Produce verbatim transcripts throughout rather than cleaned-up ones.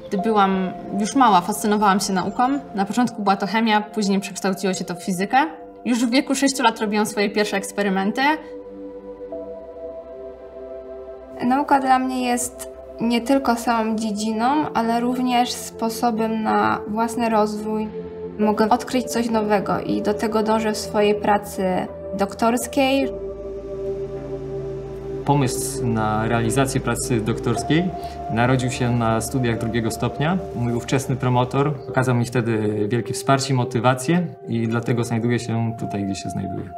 Gdy byłam już mała, fascynowałam się nauką. Na początku była to chemia, później przekształciło się to w fizykę. Już w wieku sześciu lat robiłam swoje pierwsze eksperymenty. Nauka dla mnie jest nie tylko samą dziedziną, ale również sposobem na własny rozwój. Mogę odkryć coś nowego i do tego dążę w swojej pracy doktorskiej. Pomysł na realizację pracy doktorskiej narodził się na studiach drugiego stopnia. Mój ówczesny promotor okazał mi wtedy wielkie wsparcie i motywację i dlatego znajduję się tutaj, gdzie się znajduję.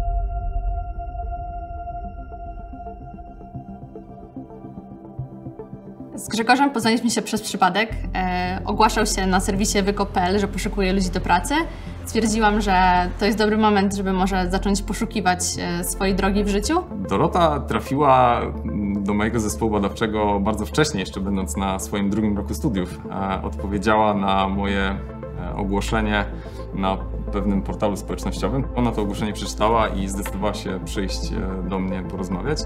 Z Grzegorzem poznaliśmy się przez przypadek. E, ogłaszał się na serwisie wykop kropka pe el, że poszukuje ludzi do pracy. Stwierdziłam, że to jest dobry moment, żeby może zacząć poszukiwać e, swojej drogi w życiu. Dorota trafiła do mojego zespołu badawczego bardzo wcześnie, jeszcze będąc na swoim drugim roku studiów. E, odpowiedziała na moje e, ogłoszenie na pewnym portalu społecznościowym. Ona to ogłoszenie przeczytała i zdecydowała się przyjść e, do mnie porozmawiać.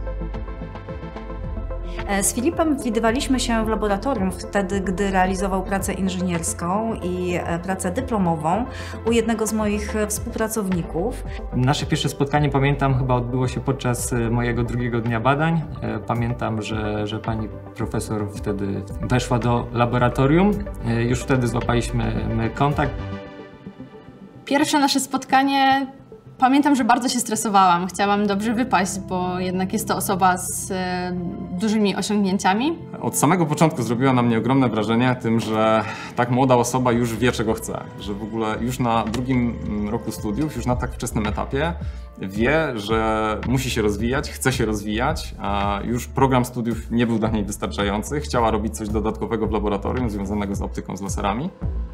Z Filipem widywaliśmy się w laboratorium wtedy, gdy realizował pracę inżynierską i pracę dyplomową u jednego z moich współpracowników. Nasze pierwsze spotkanie, pamiętam, chyba odbyło się podczas mojego drugiego dnia badań. Pamiętam, że, że pani profesor wtedy weszła do laboratorium. Już wtedy złapaliśmy kontakt. Pierwsze nasze spotkanie, pamiętam, że bardzo się stresowałam. Chciałam dobrze wypaść, bo jednak jest to osoba z e, dużymi osiągnięciami. Od samego początku zrobiła na mnie ogromne wrażenie tym, że tak młoda osoba już wie, czego chce. Że w ogóle już na drugim roku studiów, już na tak wczesnym etapie wie, że musi się rozwijać, chce się rozwijać, a już program studiów nie był dla niej wystarczający. Chciała robić coś dodatkowego w laboratorium związanego z optyką, z laserami.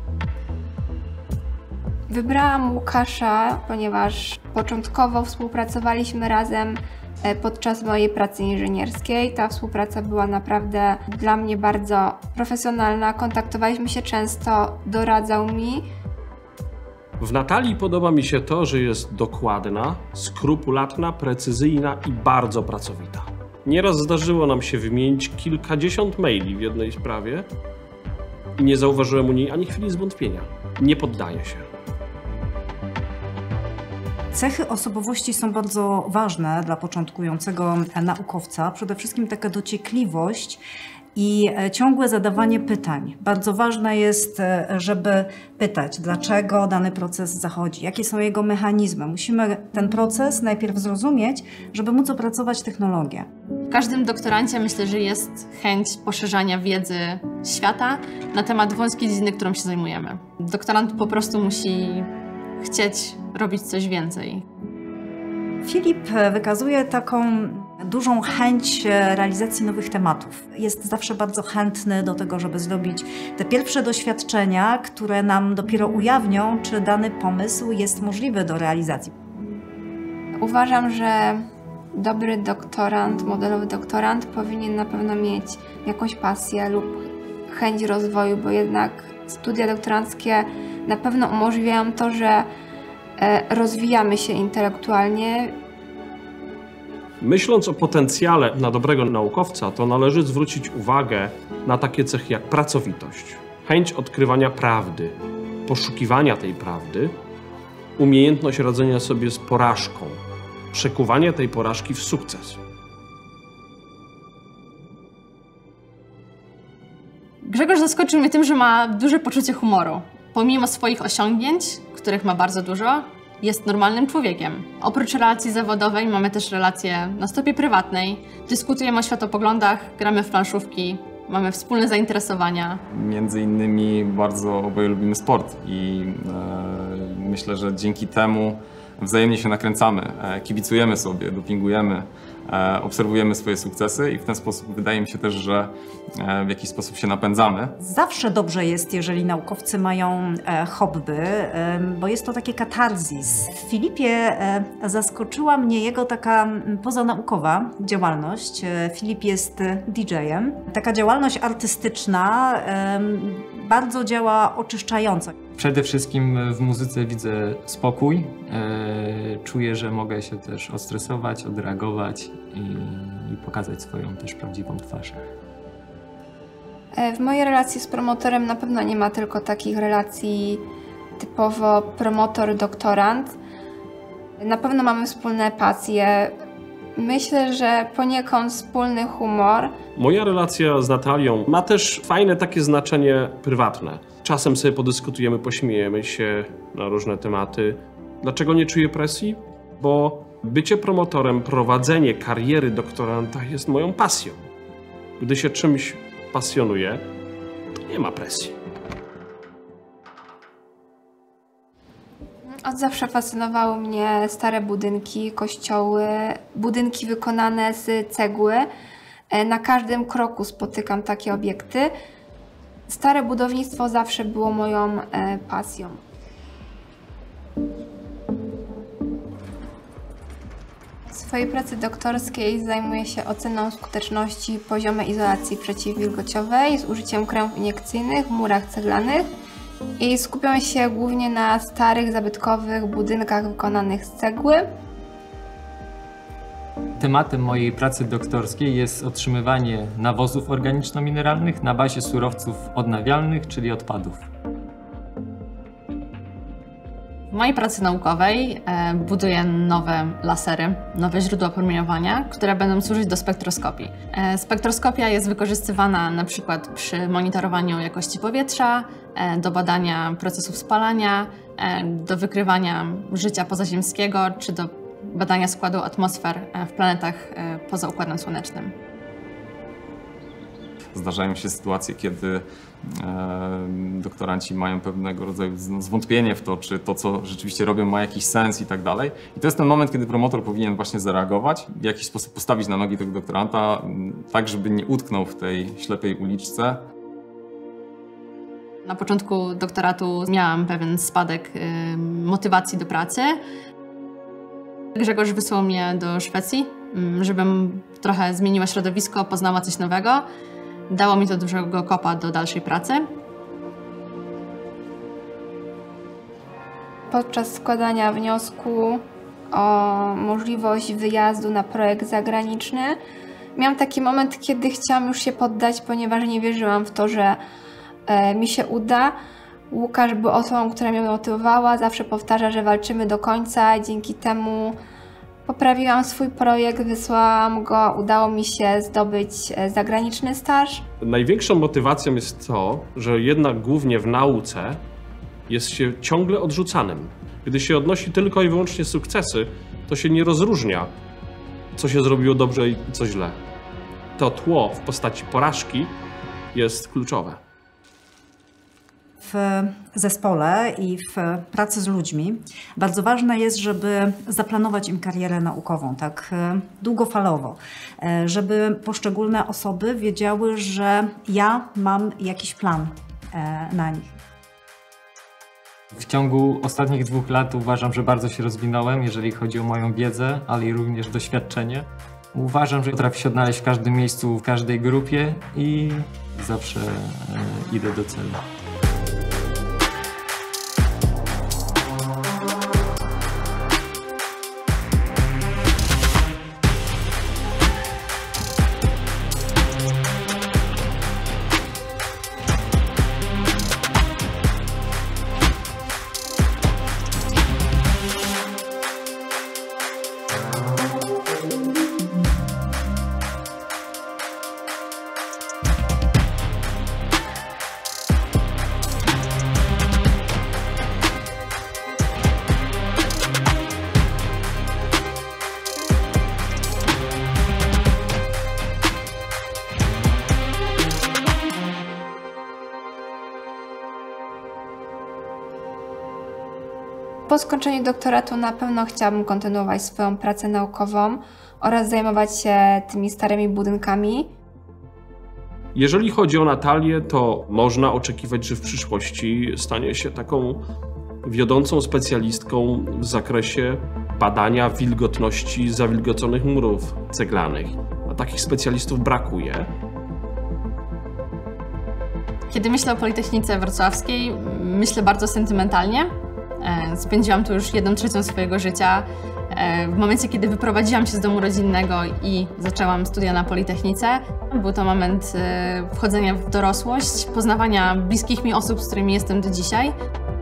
Wybrałam Łukasza, ponieważ początkowo współpracowaliśmy razem podczas mojej pracy inżynierskiej. Ta współpraca była naprawdę dla mnie bardzo profesjonalna. Kontaktowaliśmy się często, doradzał mi. W Natalii podoba mi się to, że jest dokładna, skrupulatna, precyzyjna i bardzo pracowita. Nieraz zdarzyło nam się wymienić kilkadziesiąt maili w jednej sprawie i nie zauważyłem u niej ani chwili zwątpienia. Nie poddaje się. Cechy osobowości są bardzo ważne dla początkującego naukowca. Przede wszystkim taka dociekliwość i ciągłe zadawanie pytań. Bardzo ważne jest, żeby pytać, dlaczego dany proces zachodzi, jakie są jego mechanizmy. Musimy ten proces najpierw zrozumieć, żeby móc opracować technologię. W każdym doktorancie myślę, że jest chęć poszerzania wiedzy świata na temat wąskiej dziedziny, którą się zajmujemy. Doktorant po prostu musi chcieć robić coś więcej. Filip wykazuje taką dużą chęć realizacji nowych tematów. Jest zawsze bardzo chętny do tego, żeby zrobić te pierwsze doświadczenia, które nam dopiero ujawnią, czy dany pomysł jest możliwy do realizacji. Uważam, że dobry doktorant, modelowy doktorant powinien na pewno mieć jakąś pasję lub chęć rozwoju, bo jednak studia doktoranckie na pewno umożliwiają to, że rozwijamy się intelektualnie. Myśląc o potencjale na dobrego naukowca, to należy zwrócić uwagę na takie cechy jak pracowitość, chęć odkrywania prawdy, poszukiwania tej prawdy, umiejętność radzenia sobie z porażką, przekuwanie tej porażki w sukces. Grzegorz zaskoczył mnie tym, że ma duże poczucie humoru. Pomimo swoich osiągnięć, których ma bardzo dużo, jest normalnym człowiekiem. Oprócz relacji zawodowej mamy też relacje na stopie prywatnej. Dyskutujemy o światopoglądach, gramy w planszówki, mamy wspólne zainteresowania. Między innymi bardzo oboje lubimy sport i e, myślę, że dzięki temu wzajemnie się nakręcamy, e, kibicujemy sobie, dopingujemy, e, obserwujemy swoje sukcesy i w ten sposób wydaje mi się też, że e, w jakiś sposób się napędzamy. Zawsze dobrze jest, jeżeli naukowcy mają e, hobby, e, bo jest to takie katarzis. W Filipie e, zaskoczyła mnie jego taka pozanaukowa działalność. E, Filip jest didżejem. Taka działalność artystyczna e, bardzo działa oczyszczająco. Przede wszystkim w muzyce widzę spokój. E, czuję, że mogę się też odstresować, odreagować i, i pokazać swoją też prawdziwą twarz. W mojej relacji z promotorem na pewno nie ma tylko takich relacji typowo promotor-doktorant. Na pewno mamy wspólne pasje. Myślę, że poniekąd wspólny humor. Moja relacja z Natalią ma też fajne takie znaczenie prywatne. Czasem sobie podyskutujemy, pośmiejemy się na różne tematy. Dlaczego nie czuję presji? Bo bycie promotorem, prowadzenie kariery doktoranta jest moją pasją. Gdy się czymś pasjonuje, to nie ma presji. Od zawsze fascynowały mnie stare budynki, kościoły, budynki wykonane z cegły. Na każdym kroku spotykam takie obiekty. Stare budownictwo zawsze było moją pasją. W swojej pracy doktorskiej zajmuję się oceną skuteczności poziomej izolacji przeciwwilgociowej z użyciem kremów iniekcyjnych w murach ceglanych i skupiam się głównie na starych, zabytkowych budynkach wykonanych z cegły. Tematem mojej pracy doktorskiej jest otrzymywanie nawozów organiczno-mineralnych na bazie surowców odnawialnych, czyli odpadów. W mojej pracy naukowej e, buduję nowe lasery, nowe źródła promieniowania, które będą służyć do spektroskopii. E, spektroskopia jest wykorzystywana na przykład przy monitorowaniu jakości powietrza, e, do badania procesów spalania, e, do wykrywania życia pozaziemskiego czy do badania składu atmosfer e, w planetach e, poza Układem Słonecznym. Zdarzają się sytuacje, kiedy e, doktoranci mają pewnego rodzaju zwątpienie w to, czy to, co rzeczywiście robią, ma jakiś sens i tak dalej. I to jest ten moment, kiedy promotor powinien właśnie zareagować, w jakiś sposób postawić na nogi tego doktoranta, tak żeby nie utknął w tej ślepej uliczce. Na początku doktoratu miałam pewien spadek y, motywacji do pracy. Grzegorz wysłał mnie do Szwecji, y, żebym trochę zmieniła środowisko, poznała coś nowego. Dało mi to dużego kopa do dalszej pracy. Podczas składania wniosku o możliwość wyjazdu na projekt zagraniczny miałam taki moment, kiedy chciałam już się poddać, ponieważ nie wierzyłam w to, że e, mi się uda. Łukasz był osobą, która mnie motywowała, zawsze powtarza, że walczymy do końca. Dzięki temu poprawiłam swój projekt, wysłałam go, udało mi się zdobyć zagraniczny staż. Największą motywacją jest to, że jednak głównie w nauce jest się ciągle odrzucanym. Gdy się odnosi tylko i wyłącznie sukcesy, to się nie rozróżnia, co się zrobiło dobrze i co źle. To tło w postaci porażki jest kluczowe. W zespole i w pracy z ludźmi bardzo ważne jest, żeby zaplanować im karierę naukową tak długofalowo, żeby poszczególne osoby wiedziały, że ja mam jakiś plan na nich. W ciągu ostatnich dwóch lat uważam, że bardzo się rozwinąłem, jeżeli chodzi o moją wiedzę, ale i również doświadczenie. Uważam, że potrafię się odnaleźć w każdym miejscu, w każdej grupie i zawsze e, idę do celu. Po skończeniu doktoratu na pewno chciałabym kontynuować swoją pracę naukową oraz zajmować się tymi starymi budynkami. Jeżeli chodzi o Natalię, to można oczekiwać, że w przyszłości stanie się taką wiodącą specjalistką w zakresie badania wilgotności zawilgoconych murów ceglanych. A takich specjalistów brakuje. Kiedy myślę o Politechnice Wrocławskiej, myślę bardzo sentymentalnie. Spędziłam tu już jedną trzecią swojego życia. W momencie, kiedy wyprowadziłam się z domu rodzinnego i zaczęłam studia na Politechnice, był to moment wchodzenia w dorosłość, poznawania bliskich mi osób, z którymi jestem do dzisiaj.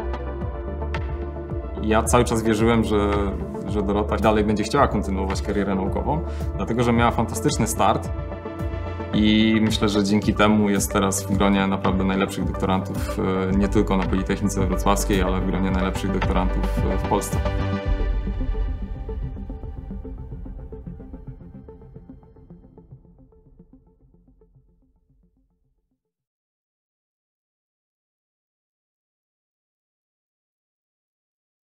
Ja cały czas wierzyłem, że, że Dorota dalej będzie chciała kontynuować karierę naukową, dlatego że miała fantastyczny start i myślę, że dzięki temu jest teraz w gronie naprawdę najlepszych doktorantów, nie tylko na Politechnice Wrocławskiej, ale w gronie najlepszych doktorantów w Polsce.